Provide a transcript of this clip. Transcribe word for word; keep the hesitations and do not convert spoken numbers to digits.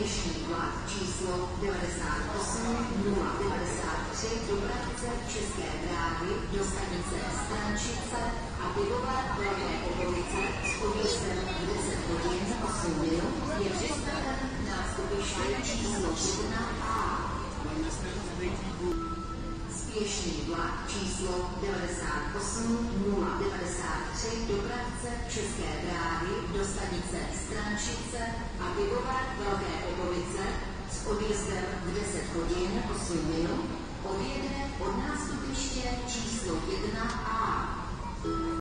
Spěšný vlak číslo devadesát osm nula devadesát tři dopravce České dráhy do stanice Strančice a pivovar Velké Popovice s odjezdem v deset hodin osm minut je přistaven na nástupiště číslo jedna A. Spěšný vlak číslo devadesát osm nula devadesát tři dopravce České dráhy do stanice Strančice a pivovar Velké Popovice s odjezdem v deset hodin osm minut odjede od nástupiště číslo jedna A.